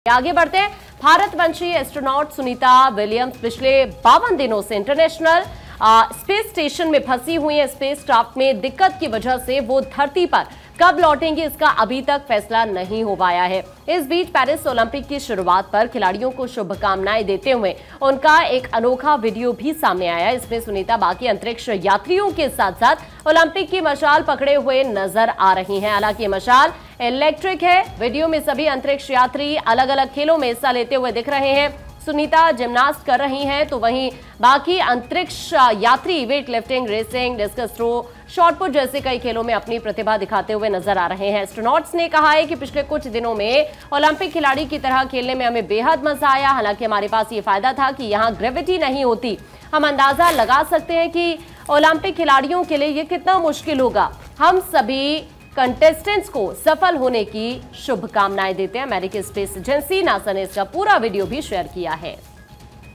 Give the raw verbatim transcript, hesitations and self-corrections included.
आगे बढ़ते हैं। भारतवंशी एस्ट्रोनॉट सुनीता विलियम्स पिछले बावन दिनों से इंटरनेशनल स्पेस स्टेशन में फंसी हुई है। स्पेस क्राफ्ट में दिक्कत की वजह से वो धरती पर कब लौटेंगी इसका अभी तक फैसला नहीं हो पाया है। इस बीच पेरिस ओलंपिक की शुरुआत पर खिलाड़ियों को शुभकामनाएं देते हुए उनका एक अनोखा वीडियो भी सामने आया। इसमें सुनीता बाकी अंतरिक्ष यात्रियों के साथ साथ ओलंपिक की मशाल पकड़े हुए नजर आ रही हैं। हालांकि मशाल इलेक्ट्रिक है। वीडियो में सभी अंतरिक्ष यात्री अलग अलग खेलों में हिस्सा लेते हुए दिख रहे हैं। सुनीता जिम्नास्ट कर रही हैं तो वहीं बाकी अंतरिक्ष यात्री weight lifting, racing, discus throw, shot put जैसे कई खेलों में अपनी प्रतिभा दिखाते हुए नजर आ रहे हैं। एस्ट्रोनॉट्स ने कहा है कि पिछले कुछ दिनों में ओलंपिक खिलाड़ी की तरह खेलने में हमें बेहद मजा आया। हालांकि हमारे पास ये फायदा था कि यहाँ ग्रेविटी नहीं होती। हम अंदाजा लगा सकते हैं कि ओलंपिक खिलाड़ियों के लिए ये कितना मुश्किल होगा। हम सभी कंटेस्टेंट्स को सफल होने की शुभकामनाएं देते हैं। अमेरिकी स्पेस एजेंसी नासा ने इसका पूरा वीडियो भी शेयर किया है।